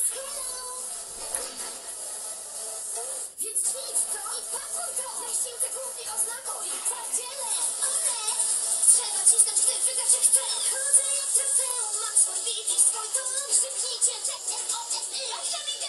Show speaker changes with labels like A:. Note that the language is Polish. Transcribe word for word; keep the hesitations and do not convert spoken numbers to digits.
A: Więc ćwicz to i pakuj to! Najsiłce kupi oznakuj! Tak dzielę! One! Trzeba cisnąć, gdy wydać się chce! Chodzę jak trofeum, mam swój bit i swój ton! Krzyknijcie T R O F Y!